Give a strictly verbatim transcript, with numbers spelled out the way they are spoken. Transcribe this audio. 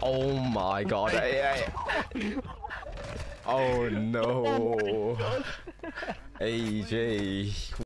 Oh my god. Hey, hey. Oh no. A J.